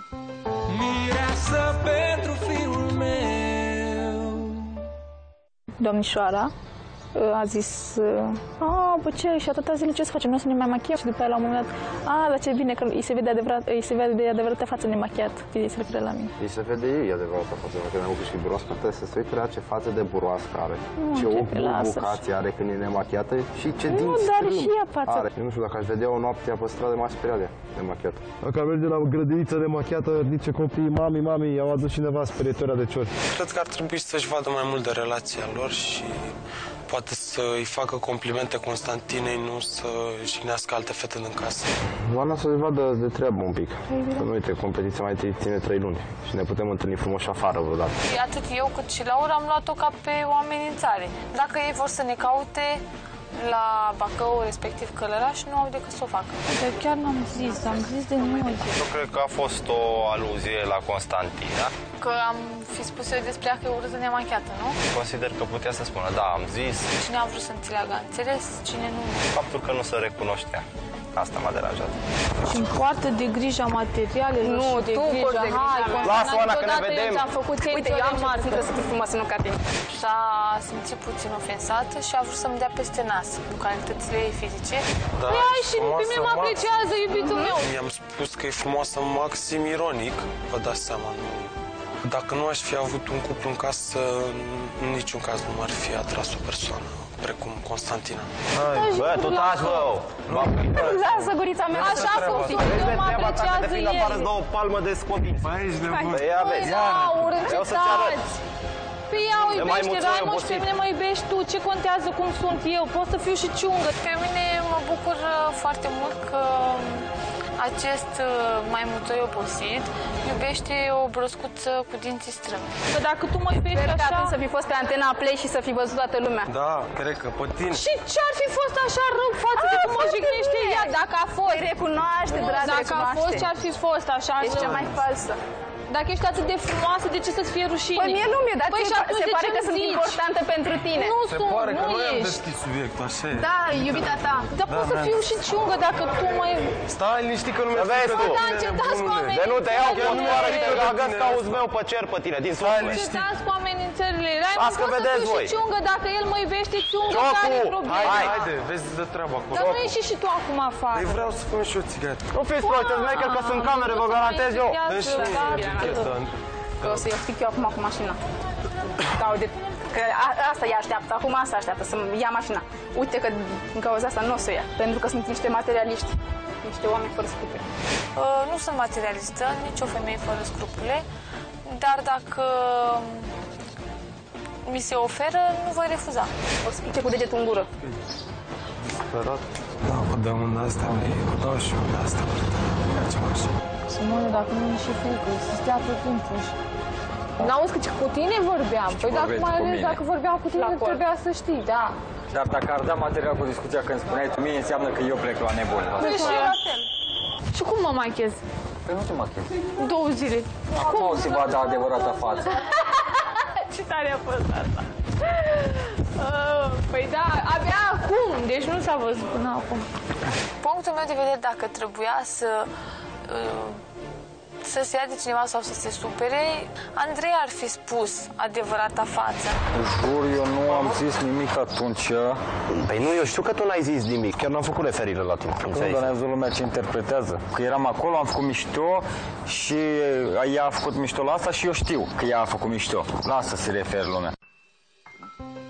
Mireasă pentru fiul meu. Domnișoara a zis, bă, ce, și atâta zile ce să facem, noi să ne mai machiem? Și după aia la un moment dat, dar ce bine că îi se vede adevărată față nemachiat, când se referă la mine. Îi se vede ei adevărată față, că ne-au și buroască, trebuie să se uite la ce față de buroască are, ce ochi bucații are când e nemachiată și ce dinți strâmbi are. Eu nu știu, dacă aș vedea o noapte pe stradă, m-aș speria de nemachiată. Dacă ar merge la o grădiniță nemachiată, zice copiii, mami, i-au adus cineva sperietoarea de ciori. Cred că ar trebui să-și vadă mai mult de relația lor și poate să-i facă complimente Constantinei, nu să jignească alte fete din casă. Oana să-și vadă de treabă un pic. Că nu uite, competiția mai ține 3 luni și ne putem întâlni frumos și afară vreodată. Atât eu cât și Laura am luat-o ca pe o amenințare. Dacă ei vor să ne caute la Bacău, respectiv Călăraș, nu au decât să o facă. Dar chiar n-am zis, am zis de multe. Eu cred că a fost o aluzie la Constantina. Că am fi spus eu despre ea că e urâtă nemachiată, nu? Consider că putea să spună, da, am zis. Cine a vrut să înțeleagă, a înțeles, cine nu. Faptul că nu se recunoștea. Asta m-a deranjat. Și în poartă de grija materialelor. Nu, și de tu grija. Hai, lasă, Oana, că ne vedem. Uite, eu am și să fii frumoasă, nu ca tine. S-a simțit puțin ofensată și a vrut să-mi dea peste nas cu calitățile ei fizice. Da, păi hai și pe mine mă apreciază iubitul meu. I-am spus că e frumoasă maxim ironic, vă dați seama, nu. Dacă nu aș fi avut un cuplu în casă, în niciun caz nu m-ar fi atras o persoană precum Constantina. Bă, tu taci, bă! Lasă gurița mea. Așa funcționează, eu mă apreciază el. Afară îți dau o palmă de scobiți. Băi, ești nebun. Păi ia vezi. Aur, Vreau să-ți arăt. încetați! Păi ea o iubește, Raimond, și pe mine mă iubești tu. Ce contează cum sunt eu? Pot să fiu și ciungă. Pe mine mă bucur foarte mult că acest maimuțoi obosit iubește o broscuță cu dinții strâmbi. Că dacă tu mă iubești Sper că așa... atunci să fi fost pe Antena Play și să fi văzut toată lumea. Da, cred că pe tine. Și ce-ar fi fost așa rău față de cum mă jignește ea? Dacă a fost... Recunoaște, dragă, Dacă a fost, ce-ar fi fost așa Ești rău? cea mai falsă. Dacă ești atât de frumoasă, de ce să-ți fie rușine? Păi mie nu mi-e, dar se pare că sunt importantă pentru tine. Nu Se sunt, pare că nu noi am ești. deschis subiectul, așa e. Da, iubita ta. Dar pot să fiu și ciungă dacă tu mă... Stai liniștit că nu mi-e vezi tu. Da, încetați cu De nu te iau cu o amenințările. scoară și te găs ca auzi meu pe cer pe tine, din suflet. Încetați cu amenințările. Raimond, Las că pot să vedeți fiu voi. și ciungă dacă el mă iubește ciungă, Ciocu, care e problema? Haide, vezi de treabă acolo. Dar nu ieși și tu acum afară. Păi vreau să fum și o țigară. Nu fiți proști, îți merg că sunt camere, vă garantez eu. Dă-și Că o să iau stic eu acum cu mașina. Că asta ea așteaptă, acum asta așteaptă, să ia mașina. Uite că din cauza asta nu o să o ia, pentru că sunt niște materialiști, niște oameni fără scrupule. Nu sunt materialistă, nici o femeie fără scrupule, dar dacă mi se oferă, nu voi refuza. O să pice cu degetul în gură. Sperat. Da, vă dăm un asta, vă dau și un asta. Facem așa. Simone, dacă nu e și frică, să stea tot timpul. N-auzi că cu tine vorbeam. Păi dacă mai ales dacă vorbeam cu tine, trebuia să știi, da. Dar dacă ar da material cu discuția când spuneai tu mie, înseamnă că eu plec la nebun. Și eu la fel. Și cum mă machez? Păi nu te machezi. 2 zile. Acum o să vadă adevărata față. Ce tare a fost asta. Păi da, abia acum, deci nu s-a văzut până acum. Punctul meu de vedere, dacă trebuia să se ia de cineva sau să se supere, Andrei ar fi spus adevărata față. Jur, eu nu am zis nimic atunci. Păi nu, eu știu că tu n-ai zis nimic, chiar n-am făcut referire la tine. Dar ne-a văzut lumea ce interpretează. Că eram acolo, am făcut mișto și ea a făcut mișto la asta și eu știu că ea a făcut mișto. Lasă să se referi lumea.